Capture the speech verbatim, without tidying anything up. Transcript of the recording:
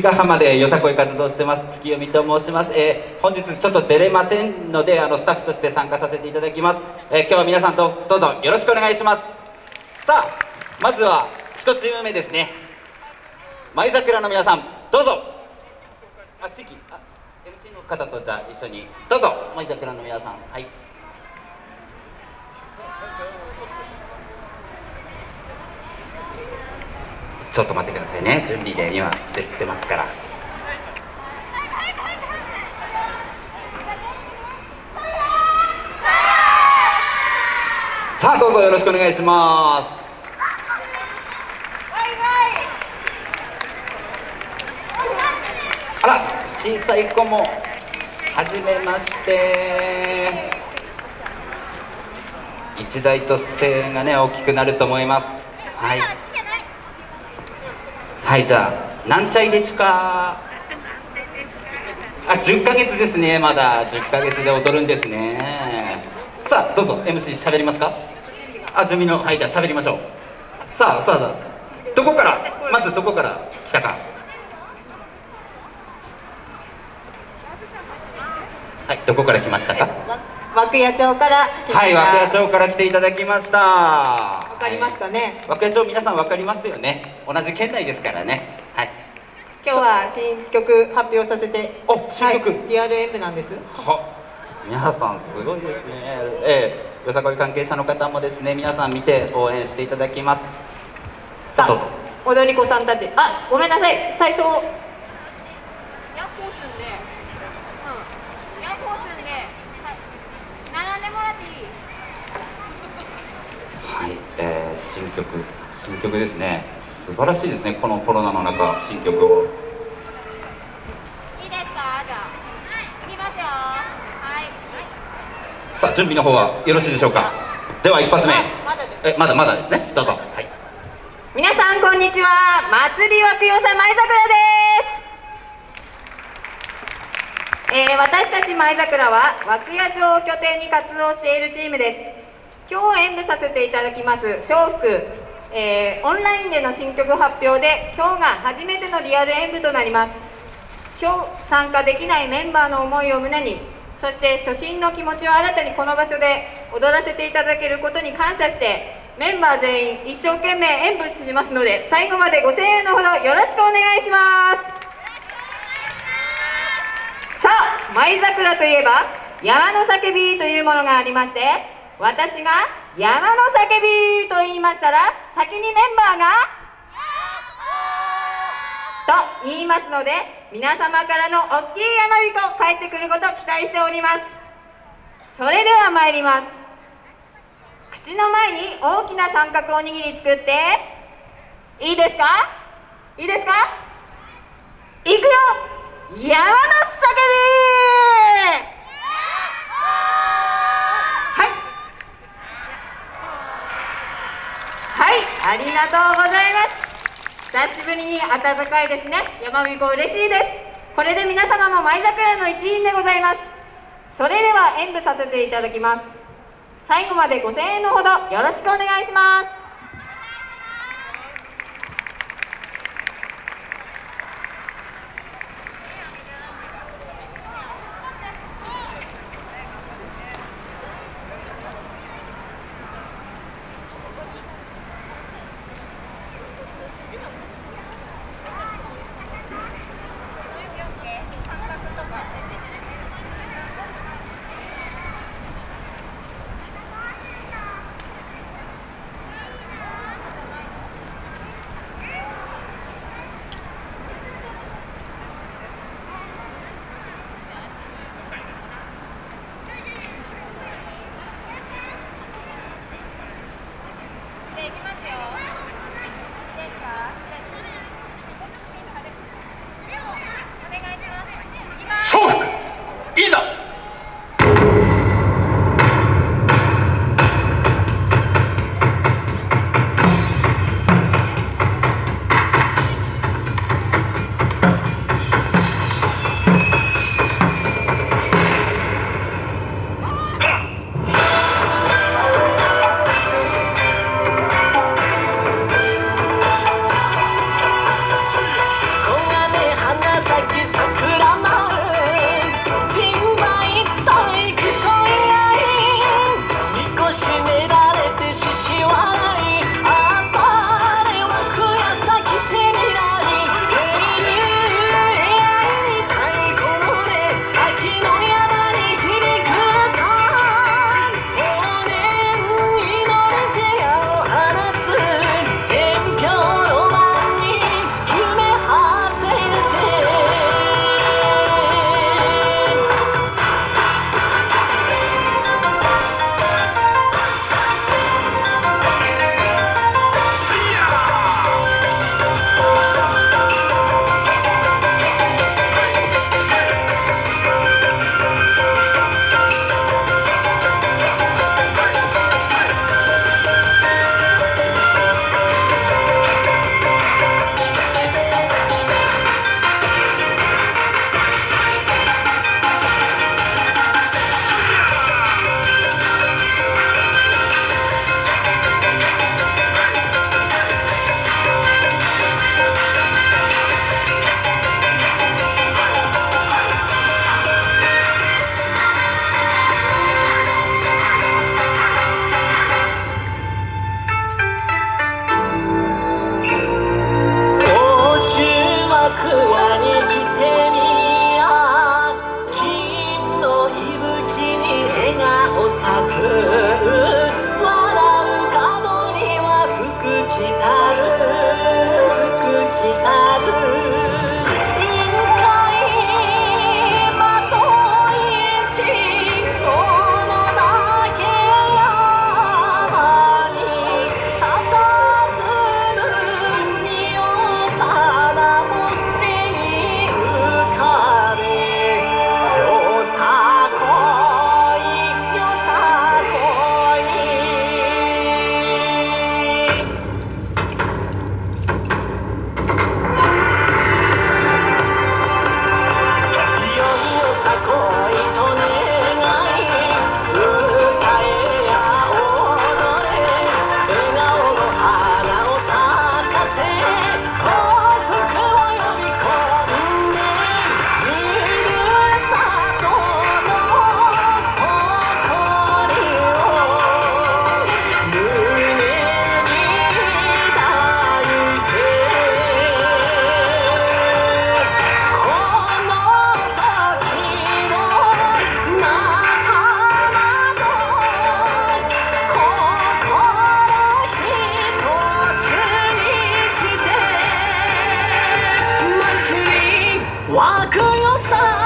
ヶ浜でよさこい活動してます月読と申します。えー、本日ちょっと出れませんので、あのスタッフとして参加させていただきます。えー、今日は皆さんどどうぞよろしくお願いします。さあ、まずはいちチーム目ですね。舞桜の皆さんどうぞ。あ、地域あ エムシー の方とじゃあ一緒にどうぞ。舞桜の皆さん、はい。ちょっと待ってくださいね、準備で今出てますから。さあどうぞよろしくお願いします。あら、小さい子もはじめまして。一大と声援がね大きくなると思います。はい、はい、じゃあなんちゃいでちゅか。あ、じゅっかげつですね。まだじゅっかげつで踊るんですね。さあどうぞ エムシー 喋りますか。あ、準備の、はい、じゃあ喋りましょう。さあさあ、どこからまずどこから来たか。はい、どこから来ましたか。 涌谷町から来ました。 はい、涌谷町から来ていただきました。 わかりますかね。 涌谷町皆さんわかりますよね。同じ県内ですからね。はい。 今日は新曲発表させて。 お、新曲。 はい、リアルエムなんです。 は、皆さんすごいですね。ええ、よさこい関係者の方もですね、皆さん見て応援していただきます。さあどうぞ。 踊り子さんたち。あ、ごめんなさい。最初。 はい、えー、新曲、新曲ですね。素晴らしいですね。このコロナの中、新曲を。 いいですか。じゃあ、いきますよ。はい。 さあ、準備の方はよろしいでしょうか。では、一発目。 まだです。 え、まだまだですね。どうぞ。はい。 皆さんこんにちは。祭り涌谷舞桜です。えー、私たち舞桜は涌谷町を拠点に活動しているチームです。今日演舞させていただきます笑福、えー、オンラインでの新曲発表で今日が初めてのリアル演舞となります。今日参加できないメンバーの思いを胸に、そして初心の気持ちを新たにこの場所で踊らせていただけることに感謝して、メンバー全員一生懸命演舞しますので、最後までご声援のほどよろしくお願いします。さあ、舞桜といえば山の叫びというものがありまして、私が山の叫びと言いましたら、先にメンバーがと言いますので、皆様からの大きい山びこ帰ってくることを期待しております。それでは参ります。口の前に大きな三角おにぎり作って、いいですか、いいですか、いくよ、山の叫び。はい、ありがとうございます。久しぶりに暖かいですね。山びこ嬉しいです。これで皆様も舞桜の一員でございます。それでは演舞させていただきます。最後までご声援のほどよろしくお願いします。 若代さ